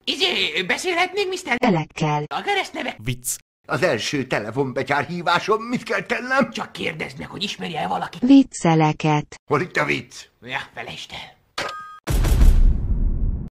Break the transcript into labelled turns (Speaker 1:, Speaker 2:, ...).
Speaker 1: Beszélhetnénk, Mr.
Speaker 2: Elekkel.
Speaker 1: A keresztneve?
Speaker 3: Vicc.
Speaker 4: Az első telefonbetyár hívásom, mit kell tennem?
Speaker 1: Csak kérdezd meg, hogy ismerje-e valakit.
Speaker 2: Vicceleket.
Speaker 4: Hol itt a vicc?
Speaker 1: Ja, felejtsd el.